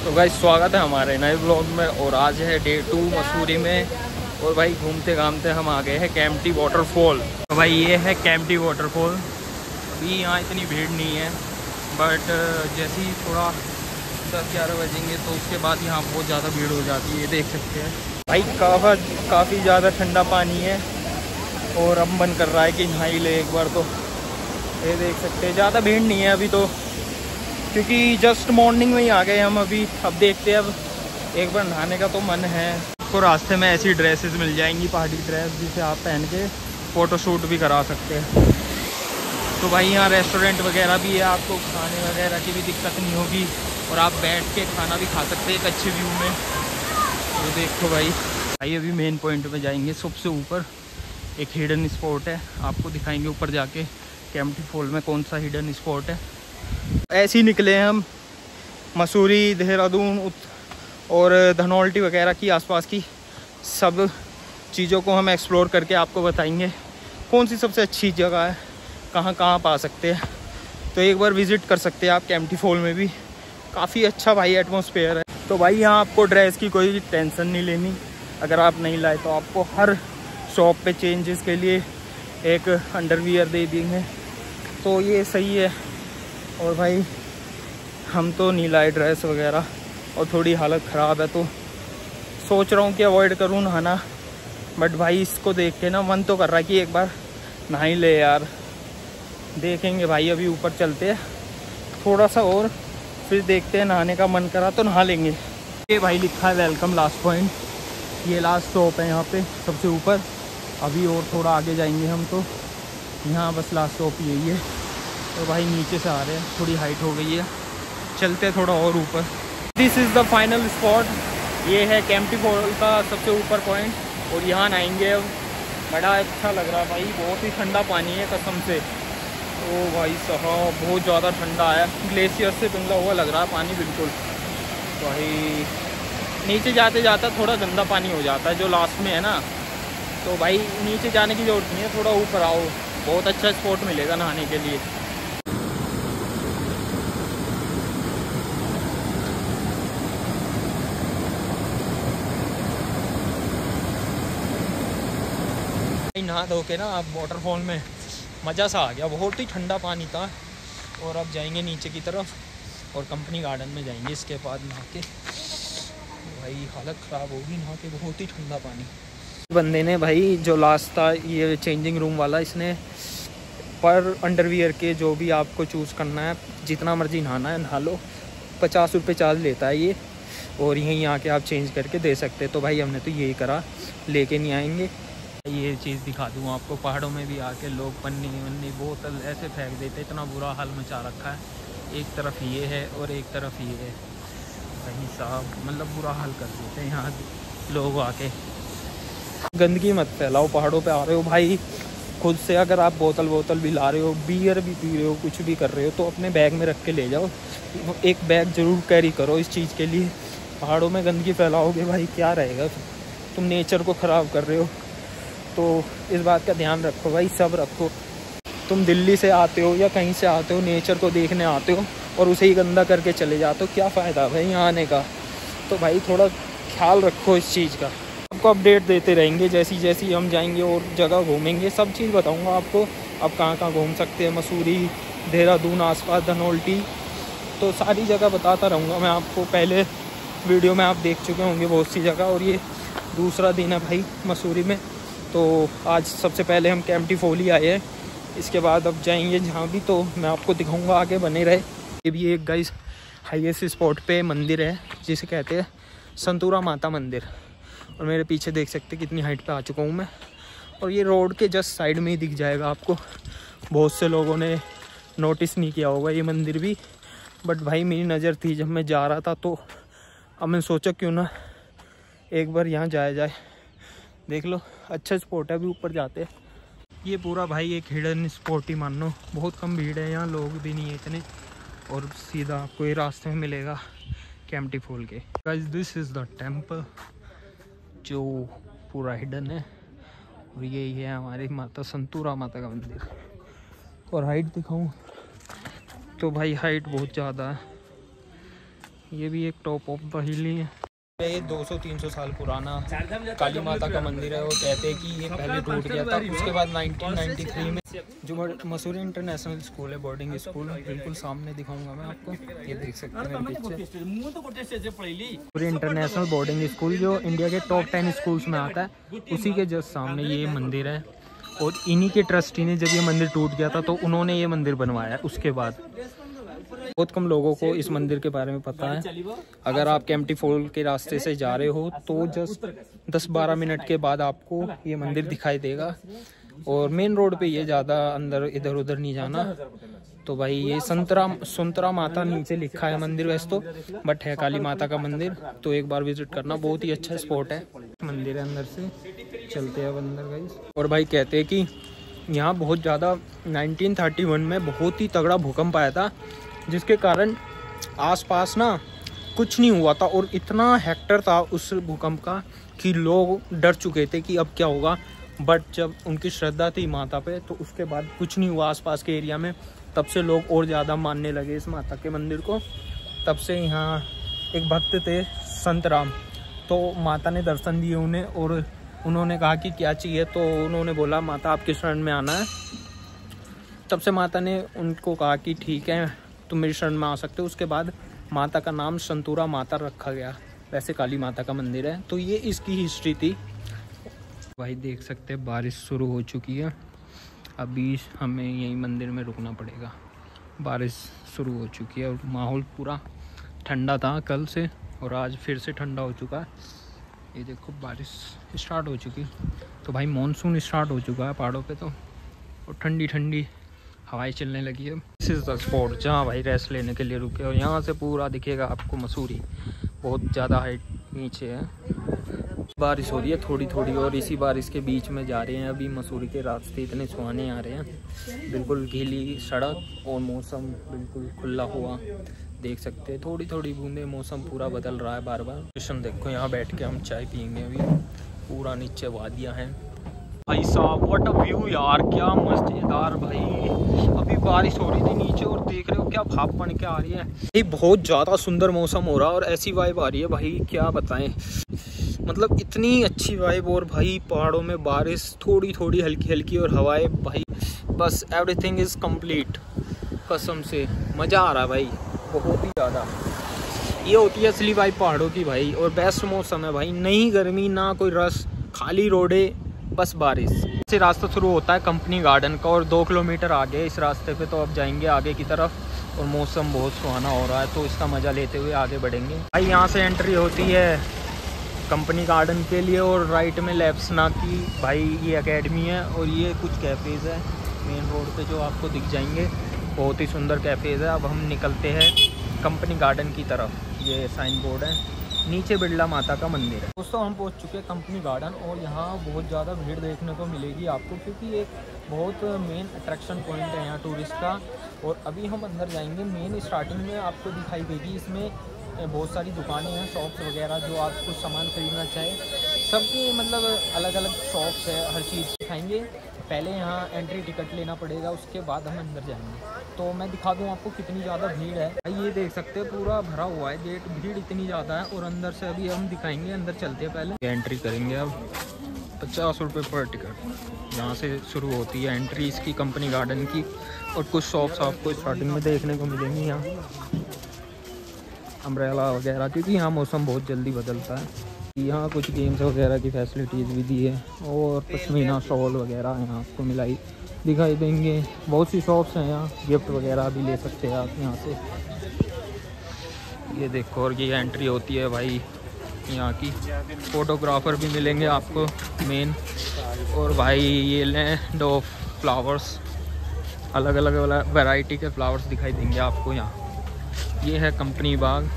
तो भाई स्वागत है हमारे नए ब्लॉग में। और आज है डे 2 मसूरी में। और भाई घूमते घामते हम आ गए हैं केम्प्टी वाटरफॉल। तो भाई ये है केम्प्टी वाटरफॉल। अभी यहाँ इतनी भीड़ नहीं है, बट जैसे ही थोड़ा 10-11 बजेंगे तो उसके बाद यहाँ बहुत ज़्यादा भीड़ हो जाती है। ये देख सकते हैं भाई, काफ़ी ज़्यादा ठंडा पानी है और अब मन कर रहा है कि नहा ही ले एक बार। तो ये देख सकते हैं ज़्यादा भीड़ नहीं है अभी तो, क्योंकि जस्ट मॉर्निंग में ही आ गए हम अभी। अब देखते हैं, अब एक बार नहाने का तो मन है। आपको रास्ते में ऐसी ड्रेसेस मिल जाएंगी, पहाड़ी ड्रेस, जिसे आप पहन के फ़ोटो शूट भी करा सकते हैं। तो भाई यहाँ रेस्टोरेंट वगैरह भी है, आपको खाने वगैरह की भी दिक्कत नहीं होगी और आप बैठ के खाना भी खा सकते हैं एक अच्छे व्यू में। तो देखो भाई अभी मेन पॉइंट पे जाएंगे। सबसे ऊपर एक हिडन स्पॉट है, आपको दिखाएंगे ऊपर जाके केम्प्टी फॉल में कौन सा हिडन स्पॉट है। ऐसे ही निकले हैं हम मसूरी, देहरादून और धनौल्टी वगैरह की आसपास की सब चीज़ों को हम एक्सप्लोर करके आपको बताएंगे कौन सी सबसे अच्छी जगह है, कहाँ कहाँ पा सकते हैं। तो एक बार विज़िट कर सकते हैं आप केम्प्टी फॉल में भी। काफ़ी अच्छा भाई एटमॉस्फेयर है। तो भाई यहाँ आपको ड्रेस की कोई टेंशन नहीं लेनी। अगर आप नहीं लाए तो आपको हर शॉप पे चेंजेस के लिए एक अंडरवियर दे देंगे, तो ये सही है। और भाई हम तो नहीं लाए ड्रेस वगैरह और थोड़ी हालत ख़राब है, तो सोच रहा हूँ कि अवॉइड करूँ नहाना। बट भाई इसको देख के ना मन तो कर रहा है कि एक बार नहा ही ले यार। देखेंगे भाई, अभी ऊपर चलते हैं थोड़ा सा और फिर देखते हैं। नहाने का मन करा तो नहा लेंगे। ये भाई लिखा है वेलकम लास्ट पॉइंट। ये लास्ट स्टॉप है यहाँ पे सबसे ऊपर। अभी और थोड़ा आगे जाएंगे हम, तो यहाँ बस लास्ट स्टॉप यही है। तो भाई नीचे से आ रहे हैं, थोड़ी हाइट हो गई है, चलते थोड़ा और ऊपर। This is the final spot. ये है केम्प्टी फॉल का सबसे ऊपर पॉइंट और यहाँ नहाएंगे अब। बड़ा अच्छा लग रहा है भाई, बहुत ही ठंडा पानी है कसम से। ओ भाई साहब बहुत ज़्यादा ठंडा है, ग्लेशियर से पिघला हुआ लग रहा है पानी बिल्कुल। भाई नीचे जाते जाते थोड़ा गंदा पानी हो जाता है जो लास्ट में है ना, तो भाई नीचे जाने की ज़रूरत नहीं है, थोड़ा ऊपर आओ, बहुत अच्छा स्पॉट मिलेगा नहाने के लिए। नहा धो के ना अब वाटरफॉल में मज़ा सा आ गया, बहुत ही ठंडा पानी था। और अब जाएंगे नीचे की तरफ और कंपनी गार्डन में जाएंगे इसके बाद नहा के। भाई हालत ख़राब होगी नहा के, बहुत ही ठंडा पानी। बंदे ने भाई जो लास्ट था ये चेंजिंग रूम वाला, इसने पर अंडरवियर के जो भी आपको चूज़ करना है, जितना मर्जी नहाना है नहा लो, 50 रुपये चार्ज लेता है ये। और यहीं आके आप चेंज करके दे सकते हैं। तो भाई हमने तो यही करा, लेके नहीं आएंगे। ये चीज़ दिखा दूँ आपको, पहाड़ों में भी आके लोग पन्नी वन्नी बोतल ऐसे फेंक देते, इतना बुरा हाल मचा रखा है। एक तरफ ये है और एक तरफ ये है भाई साहब, मतलब बुरा हाल कर देते हैं यहाँ लोग आके। गंदगी मत फैलाओ, पहाड़ों पे आ रहे हो भाई खुद से। अगर आप बोतल भी ला रहे हो, बियर भी पी रहे हो, कुछ भी कर रहे हो, तो अपने बैग में रख के ले जाओ। एक बैग ज़रूर कैरी करो इस चीज़ के लिए। पहाड़ों में गंदगी फैलाओगे भाई क्या रहेगा, तुम नेचर को ख़राब कर रहे हो। तो इस बात का ध्यान रखो भाई, सब रखो। तुम दिल्ली से आते हो या कहीं से आते हो, नेचर को देखने आते हो और उसे ही गंदा करके चले जाते हो, क्या फ़ायदा भाई यहाँ आने का। तो भाई थोड़ा ख्याल रखो इस चीज़ का। आपको अपडेट देते रहेंगे जैसी जैसी हम जाएंगे और जगह घूमेंगे, सब चीज़ बताऊँगा आपको। आप कहाँ कहाँ घूम सकते हैं, मसूरी, देहरादून आसपास, धनौल्टी, तो सारी जगह बताता रहूँगा मैं आपको। पहले वीडियो में आप देख चुके होंगे बहुत सी जगह, और ये दूसरा दिन है भाई मसूरी में। तो आज सबसे पहले हम केम्प्टी फॉल ही आए हैं, इसके बाद अब जाएंगे जहाँ भी, तो मैं आपको दिखाऊंगा, आगे बने रहे। ये भी एक गाइस हाईएस्ट स्पॉट पे मंदिर है जिसे कहते हैं संतूरा माता मंदिर। और मेरे पीछे देख सकते हैं कितनी हाइट पे आ चुका हूँ मैं। और ये रोड के जस्ट साइड में ही दिख जाएगा आपको। बहुत से लोगों ने नोटिस नहीं किया होगा ये मंदिर भी, बट भाई मेरी नज़र थी जब मैं जा रहा था, तो अब मैंने सोचा क्यों ना एक बार यहाँ जाया जाए। देख लो अच्छा स्पॉट है, अभी ऊपर जाते हैं। ये पूरा भाई एक हिडन स्पॉट ही मान लो, बहुत कम भीड़ है यहाँ, लोग भी नहीं है इतने। और सीधा आपको ये रास्ते में मिलेगा केम्प्टी फॉल के। Guys this is the temple जो पूरा हिडन है। और यही है हमारी माता संतूरा माता का मंदिर। और हाइट दिखाऊं तो भाई हाइट बहुत ज़्यादा है, ये भी एक टॉप ऑफ द हिल ही है। ये 200-300 साल पुराना काली माता का मंदिर है। वो कहते हैं कि ये पहले टूट गया था, उसके बाद 1993 में जो मसूरी इंटरनेशनल स्कूल है, बोर्डिंग स्कूल, बिल्कुल सामने दिखाऊंगा मैं आपको। ये देख सकते हैं मसूरी इंटरनेशनल बोर्डिंग स्कूल जो इंडिया के टॉप 10 स्कूल्स में आता है, उसी के जस्ट सामने ये मंदिर है। और इन्हीं के ट्रस्टी ने जब ये मंदिर टूट गया था तो उन्होंने ये मंदिर बनवाया। उसके बाद बहुत कम लोगों को इस मंदिर के बारे में पता है। अगर आप केम्प्टी फॉल के रास्ते से जा रहे हो तो जस्ट 10-12 मिनट के बाद आपको ये मंदिर दिखाई देगा। और मेन रोड पे ये ज़्यादा अंदर इधर उधर नहीं जाना। तो भाई ये संतरा माता नीचे लिखा है मंदिर, वैसे तो बट है काली माता का मंदिर। तो एक बार विजिट करना, बहुत ही अच्छा स्पॉट है। मंदिर है, अंदर से चलते हैं अंदर गाइस। और भाई कहते हैं कि यहाँ बहुत ज़्यादा 1931 में बहुत ही तगड़ा भूकंप आया था, जिसके कारण आसपास ना कुछ नहीं हुआ था। और इतना हेक्टर था उस भूकंप का कि लोग डर चुके थे कि अब क्या होगा। बट जब उनकी श्रद्धा थी माता पे तो उसके बाद कुछ नहीं हुआ आसपास के एरिया में। तब से लोग और ज़्यादा मानने लगे इस माता के मंदिर को। तब से यहाँ एक भक्त थे संत राम, तो माता ने दर्शन दिए उन्हें और उन्होंने कहा कि क्या चाहिए, तो उन्होंने बोला माता आपके शरण में आना है। तब से माता ने उनको कहा कि ठीक है तुम मेरी शरण में आ सकते हो। उसके बाद माता का नाम संतूरा माता रखा गया। वैसे काली माता का मंदिर है। तो ये इसकी हिस्ट्री थी। भाई देख सकते हैं बारिश शुरू हो चुकी है। अभी हमें यही मंदिर में रुकना पड़ेगा। बारिश शुरू हो चुकी है और माहौल पूरा ठंडा था कल से और आज फिर से ठंडा हो चुका है। ये देखो बारिश स्टार्ट हो चुकी। तो भाई मानसून स्टार्ट हो चुका है पहाड़ों पे तो, और ठंडी ठंडी हवाएं चलने लगी है। दिस इज़ द स्पॉट जहाँ भाई रेस्ट लेने के लिए रुके। और यहाँ से पूरा दिखेगा आपको मसूरी, बहुत ज़्यादा हाइट नीचे है। बारिश हो रही है थोड़ी थोड़ी और इसी बारिश के बीच में जा रहे हैं। अभी मसूरी के रास्ते इतने सुहाने आ रहे हैं, बिल्कुल गीली सड़क और मौसम बिल्कुल खुला हुआ देख सकते हैं। थोड़ी थोड़ी बूंदे, मौसम पूरा बदल रहा है बार बार। स्टेशन देखो, यहाँ बैठ के हम चाय पियेंगे। अभी पूरा नीचे वादियाँ हैं भाई साहब। व्हाट अ व्यू यार, क्या मजेदार भाई। अभी बारिश हो रही थी नीचे और देख रहे हो क्या भाप बन के आ रही है। ये बहुत ज़्यादा सुंदर मौसम हो रहा है और ऐसी वाइब आ रही है भाई, क्या बताएं। मतलब इतनी अच्छी वाइब। और भाई पहाड़ों में बारिश थोड़ी थोड़ी हल्की हल्की और हवाएं भाई, बस एवरीथिंग इज़ कंप्लीट। कसम से मज़ा आ रहा है भाई, बहुत ही ज़्यादा। ये होती है असली वाइब पहाड़ों की भाई। और बेस्ट मौसम है भाई, नहीं गर्मी ना कोई रस, खाली रोडे, बस बारिश से। रास्ता शुरू होता है कंपनी गार्डन का और 2 किलोमीटर आगे इस रास्ते पे तो अब जाएंगे आगे की तरफ। और मौसम बहुत सुहाना हो रहा है तो इसका मज़ा लेते हुए आगे बढ़ेंगे भाई। यहाँ से एंट्री होती है कंपनी गार्डन के लिए और राइट में लेफ्सना की भाई ये एकेडमी है। और ये कुछ कैफ़ेज़ है मेन रोड पे जो आपको दिख जाएंगे, बहुत ही सुंदर कैफ़ेज़ है। अब हम निकलते हैं कंपनी गार्डन की तरफ। ये साइन बोर्ड है, नीचे बिरला माता का मंदिर है। दोस्तों हम पहुंच चुके हैं कंपनी गार्डन और यहाँ बहुत ज़्यादा भीड़ देखने को मिलेगी आपको, क्योंकि एक बहुत मेन अट्रैक्शन पॉइंट है यहाँ टूरिस्ट का। और अभी हम अंदर जाएंगे। मेन स्टार्टिंग में आपको दिखाई देगी, इसमें बहुत सारी दुकानें हैं, शॉप्स वगैरह, जो आप कुछ सामान खरीदना चाहे सबके मतलब अलग अलग शॉप्स है, हर चीज़ दिखाएंगे। पहले यहाँ एंट्री टिकट लेना पड़ेगा, उसके बाद हम अंदर जाएंगे। तो मैं दिखा दूँ आपको कितनी ज़्यादा भीड़ है। ये देख सकते हैं पूरा भरा हुआ है गेट, भीड़ इतनी ज़्यादा है। और अंदर से अभी हम दिखाएंगे, अंदर चलते हैं पहले। एंट्री करेंगे अब 50 रुपये पर टिकट। यहाँ से शुरू होती है एंट्री इसकी कंपनी गार्डन की। और कुछ शॉप्स आपको स्टार्टिंग में देखने को मिलेंगी यहाँ, अम्ब्रेला वगैरह, क्योंकि यहाँ मौसम बहुत जल्दी बदलता है। यहाँ कुछ गेम्स वगैरह की फैसिलिटीज़ भी दी है और पश्मीना शॉल वगैरह यहाँ आपको दिखाई देंगे। बहुत सी शॉप्स हैं यहाँ, गिफ्ट वगैरह भी ले सकते हैं आप यहाँ से। ये देखो, और ये एंट्री होती है भाई यहाँ की। फ़ोटोग्राफ़र भी मिलेंगे आपको मेन। और भाई ये लें 2 फ्लावर्स, अलग अलग वैरायटी के फ्लावर्स दिखाई देंगे आपको यहाँ। ये है कंपनी बाग,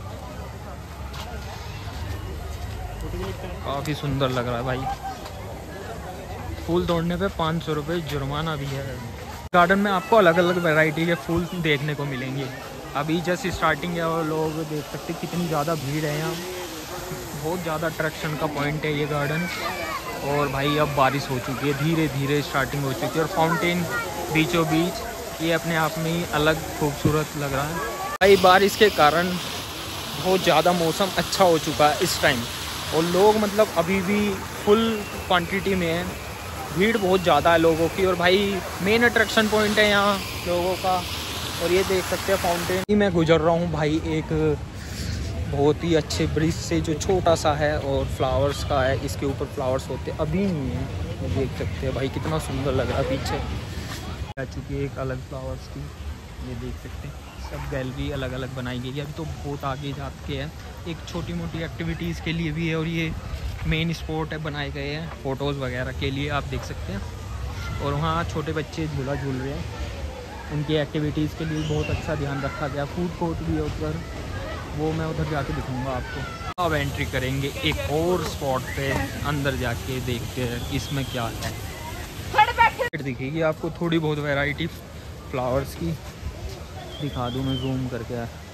काफ़ी सुंदर लग रहा है भाई। फूल तोड़ने पे 500 रुपये जुर्माना भी है। गार्डन में आपको अलग अलग वैरायटी के फूल देखने को मिलेंगे। अभी जस्ट स्टार्टिंग है और लोग देख सकते कितनी ज़्यादा भीड़ है यहाँ। बहुत ज़्यादा अट्रैक्शन का पॉइंट है ये गार्डन। और भाई अब बारिश हो चुकी है, धीरे धीरे स्टार्टिंग हो चुकी है। और फाउंटेन बीचों बीच, ये अपने आप में ही अलग खूबसूरत लग रहा है भाई। बारिश के कारण बहुत ज़्यादा मौसम अच्छा हो चुका है इस टाइम, और लोग मतलब अभी भी फुल क्वांटिटी में हैं। भीड़ बहुत ज़्यादा है लोगों की, और भाई मेन अट्रैक्शन पॉइंट है यहाँ लोगों का। और ये देख सकते हैं फाउंटेन। मैं गुजर रहा हूँ भाई एक बहुत ही अच्छे ब्रिज से जो छोटा सा है और फ्लावर्स का है, इसके ऊपर फ्लावर्स होते अभी नहीं है। ये देख सकते हैं भाई कितना सुंदर लग रहा है पीछे आ चुकी है एक अलग फ्लावर्स की। ये देख सकते हैं सब गैलरी अलग अलग बनाई गई है। अभी तो बहुत आगे जाके है, एक छोटी मोटी एक्टिविटीज़ के लिए भी है, और ये मेन स्पॉट है बनाए गए हैं फ़ोटोज़ वगैरह के लिए, आप देख सकते हैं। और वहाँ छोटे बच्चे झूला झूल रहे हैं, उनकी एक्टिविटीज़ के लिए बहुत अच्छा ध्यान रखा गया। फूड कोर्ट भी है उधर, वो मैं उधर जाके दिखाऊंगा आपको। अब एंट्री करेंगे एक और स्पॉट पे, अंदर जाके देखते हैं इसमें क्या है। दिखेगी आपको थोड़ी बहुत वैरायटी फ्लावर्स की, दिखा दूँ मैं जूम करके।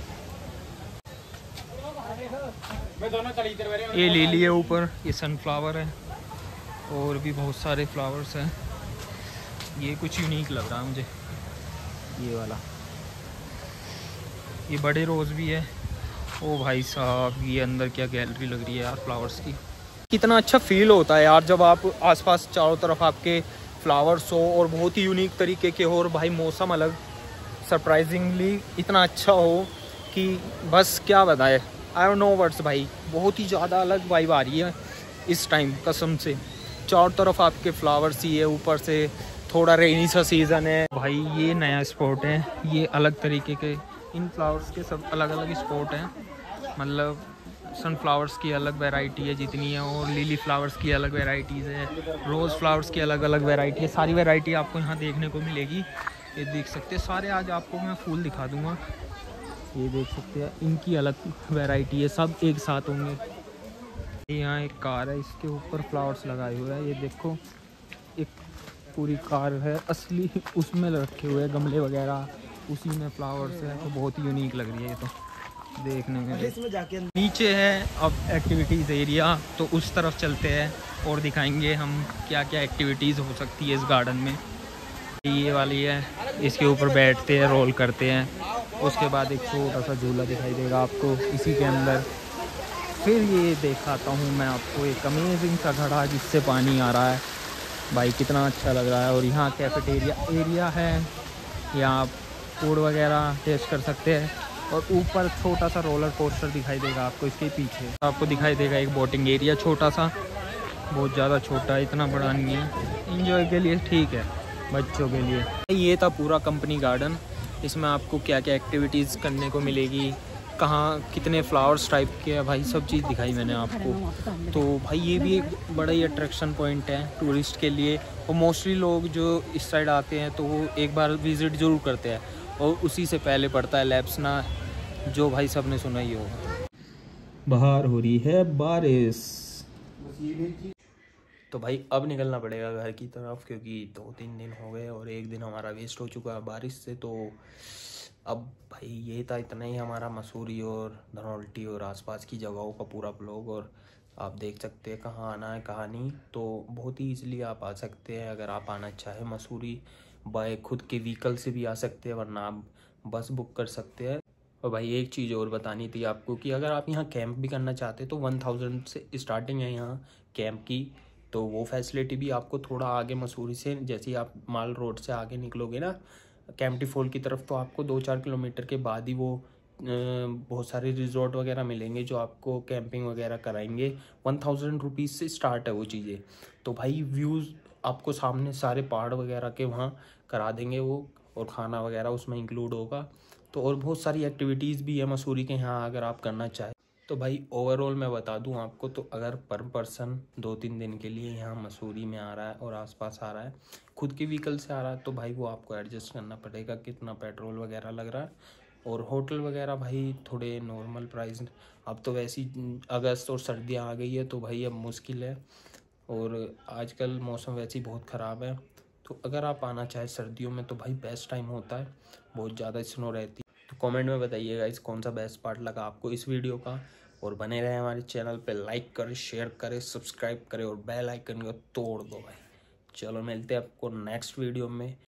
ये लिली है ऊपर, ये सनफ्लावर है, और भी बहुत सारे फ्लावर्स हैं। ये कुछ यूनिक लग रहा है मुझे, ये वाला। ये बड़े रोज़ भी है। ओ भाई साहब, ये अंदर क्या गैलरी लग रही है यार फ्लावर्स की। कितना अच्छा फील होता है यार जब आप आसपास चारों तरफ आपके फ्लावर्स हो और बहुत ही यूनिक तरीके के हो, और भाई मौसम अलग, सरप्राइजिंगली इतना अच्छा हो कि बस क्या बताए, आई डोंट नो वर्ड्स भाई। बहुत ही ज़्यादा अलग वाइब आ रही है इस टाइम कसम से। चारों तरफ आपके फ्लावर्स ही है, ऊपर से थोड़ा रेनी सा सीज़न है भाई। ये नया स्पॉट है, ये अलग तरीके के, इन फ्लावर्स के सब अलग अलग स्पॉट हैं। मतलब सनफ्लावर्स की अलग वैरायटी है जितनी है, और लिली फ्लावर्स की अलग वैराइटीज़ है, रोज़ फ्लावर्स की अलग अलग वैरायटी है। सारी वैरायटी आपको यहाँ देखने को मिलेगी। ये देख सकते हैं सारे, आज आपको मैं फूल दिखा दूँगा। ये देख सकते हैं इनकी अलग वैरायटी है, सब एक साथ होंगे। यहाँ एक कार है, इसके ऊपर फ्लावर्स लगाए हुए हैं। ये देखो एक पूरी कार है असली, उसमें रखे हुए गमले वगैरह, उसी में फ्लावर्स है। तो बहुत ही यूनिक लग रही है ये तो देखने में। नीचे है अब एक्टिविटीज़ एरिया, तो उस तरफ चलते हैं और दिखाएंगे हम क्या क्या एक्टिविटीज़ हो सकती है इस गार्डन में। ये वाली है, इसके ऊपर बैठते हैं, रोल करते हैं। उसके बाद एक छोटा सा झूला दिखाई देगा आपको इसी के अंदर। फिर ये दिखाता हूँ मैं आपको एक अमेजिंग सा घड़ा जिससे पानी आ रहा है, भाई कितना अच्छा लग रहा है। और यहाँ कैफेटेरिया एरिया है, यहाँ आप फूड वगैरह टेस्ट कर सकते हैं। और ऊपर छोटा सा रोलर कोस्टर दिखाई देगा आपको, इसके पीछे आपको दिखाई देगा एक बोटिंग एरिया छोटा सा, बहुत ज़्यादा छोटा, इतना बड़ा नहीं है, इंजॉय के लिए ठीक है बच्चों के लिए। ये था पूरा कंपनी गार्डन, इसमें आपको क्या क्या एक्टिविटीज़ करने को मिलेगी, कहाँ कितने फ्लावर्स टाइप के हैं भाई, सब चीज़ दिखाई मैंने आपको। तो भाई ये भी एक बड़ा ही अट्रैक्शन पॉइंट है टूरिस्ट के लिए, और मोस्टली लोग जो इस साइड आते हैं तो वो एक बार विज़िट ज़रूर करते हैं। और उसी से पहले पड़ता है लैप्सना, जो भाई सब ने सुना ही होगा। बाहर हो रही है बारिश, तो भाई अब निकलना पड़ेगा घर की तरफ, क्योंकि 2-3 दिन हो गए और एक दिन हमारा वेस्ट हो चुका है बारिश से। तो अब भाई ये था इतना ही हमारा मसूरी और धनौल्टी और आसपास की जगहों का पूरा ब्लॉग। और आप देख सकते हैं कहाँ आना है कहाँ नहीं, तो बहुत ही ईजिली आप आ सकते हैं। अगर आप आना चाहें मसूरी बाय खुद के व्हीकल से भी आ सकते हैं, वरना आप बस बुक कर सकते हैं। और भाई एक चीज़ और बतानी थी आपको कि अगर आप यहाँ कैंप भी करना चाहते हैं तो 1000 से स्टार्टिंग है यहाँ कैंप की। तो वो फैसिलिटी भी आपको थोड़ा आगे मसूरी से, जैसे ही आप माल रोड से आगे निकलोगे ना कैंपटी फॉल की तरफ, तो आपको 2-4 किलोमीटर के बाद ही वो बहुत सारे रिजॉर्ट वगैरह मिलेंगे जो आपको कैंपिंग वगैरह कराएंगे। 1000 रुपीज़ से स्टार्ट है वो चीज़ें। तो भाई व्यूज़ आपको सामने सारे पहाड़ वगैरह के वहाँ करा देंगे वो, और खाना वगैरह उसमें इंक्लूड होगा। तो और बहुत सारी एक्टिविटीज़ भी है मसूरी के यहाँ अगर आप करना चाहें तो। भाई ओवरऑल मैं बता दूं आपको, तो अगर पर पर्सन 2-3 दिन के लिए यहाँ मसूरी में आ रहा है और आसपास आ रहा है, खुद के व्हीकल से आ रहा है, तो भाई वो आपको एडजस्ट करना पड़ेगा कितना पेट्रोल वगैरह लग रहा है। और होटल वगैरह भाई थोड़े नॉर्मल प्राइस। अब तो वैसी अगस्त और सर्दियाँ आ गई है तो भाई अब मुश्किल है, और आजकल मौसम वैसे ही बहुत ख़राब है। तो अगर आप आना चाहें सर्दियों में तो भाई बेस्ट टाइम होता है, बहुत ज़्यादा स्नो रहती है। तो कमेंट में बताइएगा इस कौन सा बेस्ट पार्ट लगा आपको इस वीडियो का। और बने रहे हमारे चैनल पे, लाइक करें, शेयर करें, सब्सक्राइब करें और बेल आइकन को तोड़ दो भाई। चलो मिलते हैं आपको नेक्स्ट वीडियो में।